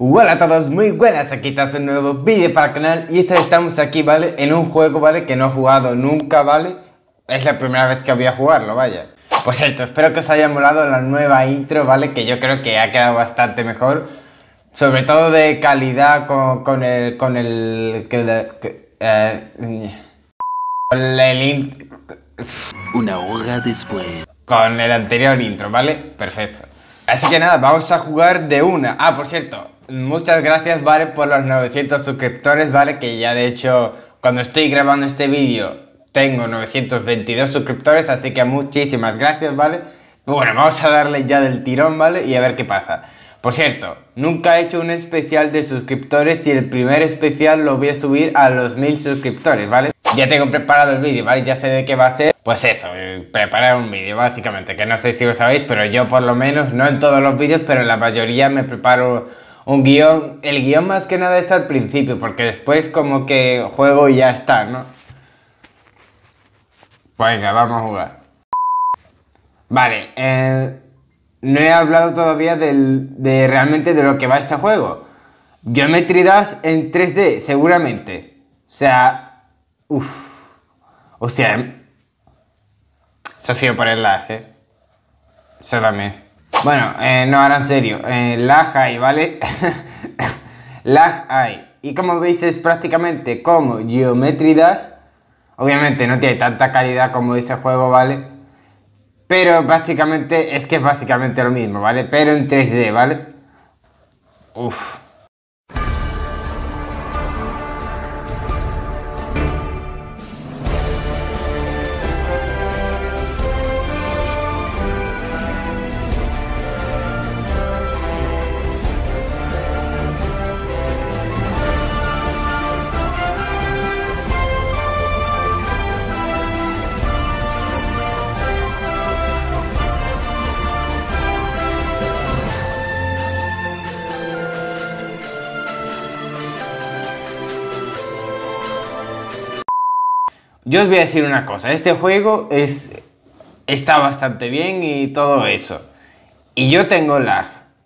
Hola a todos, muy buenas, aquí está un nuevo vídeo para el canal y estamos aquí, ¿vale? En un juego, ¿vale? Que no he jugado nunca, ¿vale? Es la primera vez que voy a jugarlo, vaya. Pues esto, espero que os haya molado la nueva intro, ¿vale? Que yo creo que ha quedado bastante mejor. Sobre todo de calidad con el Una hora después. Con el anterior intro, ¿vale? Perfecto. Así que nada, vamos a jugar de una. Ah, por cierto, muchas gracias, ¿vale? Por los 900 suscriptores, ¿vale? Que ya de hecho, cuando estoy grabando este vídeo, tengo 922 suscriptores, así que muchísimas gracias, ¿vale? Pues bueno, vamos a darle ya del tirón, ¿vale? Y a ver qué pasa. Por cierto, nunca he hecho un especial de suscriptores y el primer especial lo voy a subir a los 1000 suscriptores, ¿vale? Ya tengo preparado el vídeo, ¿vale? Ya sé de qué va a ser. Pues eso, preparar un vídeo, básicamente. Que no sé si lo sabéis, pero yo por lo menos, no en todos los vídeos, pero en la mayoría me preparo un guión. El guión más que nada es al principio, porque después como que juego y ya está, ¿no? Pues venga, vamos a jugar. Vale, no he hablado todavía de realmente de lo que va este juego. Geometry Dash en 3D, seguramente. O sea... Hostia, eso ha sido por el lag, Eso también. Bueno, no, ahora en serio. Lag hay, ¿vale? Lag hay. Y como veis es prácticamente como Geometry Dash. Obviamente no tiene tanta calidad como ese juego, ¿vale? Pero básicamente es que es básicamente lo mismo, ¿vale? Pero en 3D, ¿vale? Uff. Yo os voy a decir una cosa, este juego está bastante bien y todo eso. Y yo tengo lag.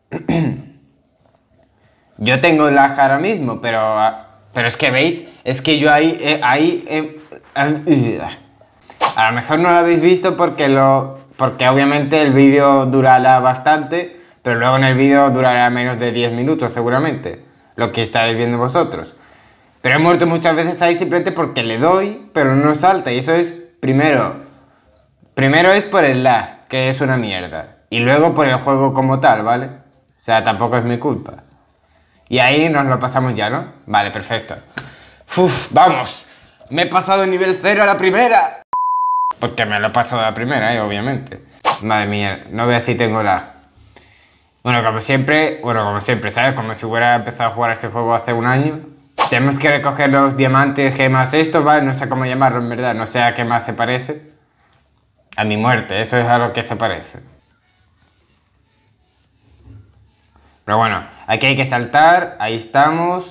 Yo tengo lag ahora mismo, pero es que veis, es que yo a lo mejor no lo habéis visto porque obviamente el vídeo durará bastante, pero luego en el vídeo durará menos de 10 minutos seguramente, lo que estáis viendo vosotros. Pero he muerto muchas veces ahí simplemente porque le doy, pero no salta. Y eso es, primero es por el lag, que es una mierda. Y luego por el juego como tal, ¿vale? O sea, tampoco es mi culpa. Y ahí nos lo pasamos ya, ¿no? Vale, perfecto. Uf, vamos. Me he pasado el nivel 0 a la primera. Porque me lo he pasado a la primera, obviamente. Madre mía, no veas si tengo lag. Bueno, como siempre, ¿sabes? Como si hubiera empezado a jugar este juego hace un año. Tenemos que recoger los diamantes, gemas, estos, ¿vale? No sé cómo llamarlo en verdad, no sé a qué más se parece. A mi muerte, eso es a lo que se parece. Pero bueno, aquí hay que saltar, ahí estamos.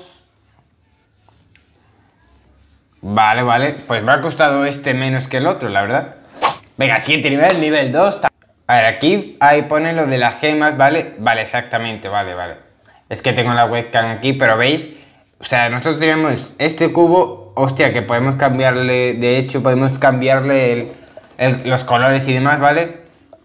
Vale, pues me ha costado este menos que el otro, la verdad. Venga, siguiente nivel, nivel 2. A ver, aquí, ahí pone lo de las gemas, ¿vale? Vale, exactamente, vale. Es que tengo la webcam aquí, pero ¿veis? O sea, nosotros tenemos este cubo, hostia, que podemos cambiarle, de hecho, podemos cambiarle los colores y demás, ¿vale?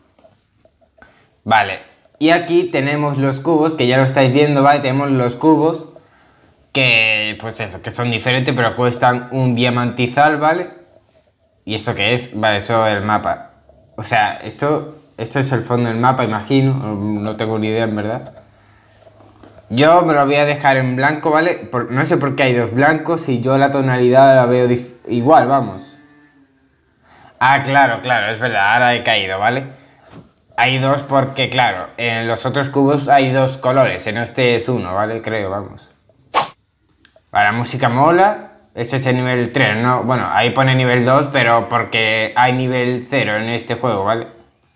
Vale, y aquí tenemos los cubos, que ya lo estáis viendo, ¿vale? Tenemos los cubos, que, pues eso, que son diferentes, pero cuestan un diamantizal, ¿vale? ¿Y esto qué es? Vale, eso es el mapa. O sea, esto es el fondo del mapa, imagino, no tengo ni idea, en verdad. Yo me lo voy a dejar en blanco, ¿vale? No sé por qué hay dos blancos y yo la tonalidad la veo igual, vamos. Ah, claro, es verdad, ahora he caído, ¿vale? Hay dos porque, claro, en los otros cubos hay dos colores, en este es uno, ¿vale? Creo, vamos. Vale, la música mola, este es el nivel 3, ¿no? Bueno, ahí pone nivel 2, pero porque hay nivel 0 en este juego, ¿vale?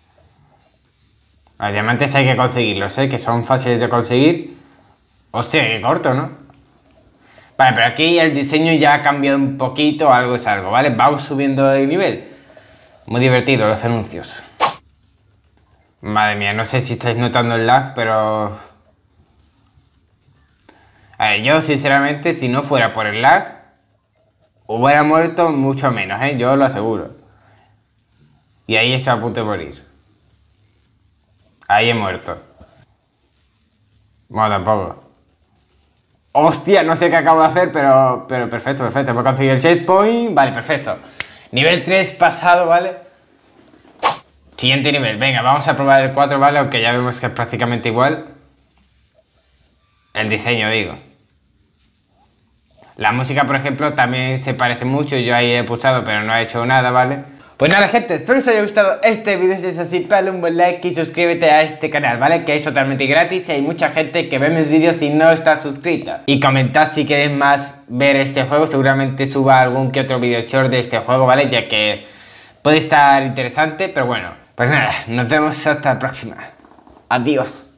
Los diamantes hay que conseguirlos, ¿eh? Que son fáciles de conseguir. Hostia, qué corto, ¿no? Vale, pero aquí el diseño ya ha cambiado un poquito, algo es algo, ¿vale? Vamos subiendo de nivel. Muy divertido los anuncios. Madre mía, no sé si estáis notando el lag, pero... A ver, yo sinceramente, si no fuera por el lag, hubiera muerto mucho menos, yo lo aseguro. Y ahí estoy a punto de morir. Ahí he muerto. Bueno, tampoco. Hostia, no sé qué acabo de hacer, pero perfecto. Hemos conseguido el checkpoint. Vale, perfecto. Nivel 3 pasado, ¿vale? Siguiente nivel. Venga, vamos a probar el 4, ¿vale? Aunque ya vemos que es prácticamente igual. El diseño, digo. La música, por ejemplo, también se parece mucho. Yo ahí he pulsado, pero no he hecho nada, ¿vale? Pues nada, gente, espero que os haya gustado este vídeo. Si es así, dale un buen like y suscríbete a este canal, ¿vale? Que es totalmente gratis y hay mucha gente que ve mis vídeos y no está suscrita. Y comentad si queréis más ver este juego. Seguramente suba algún que otro video short de este juego, ¿vale? Ya que puede estar interesante, pero bueno. Pues nada, nos vemos hasta la próxima. Adiós.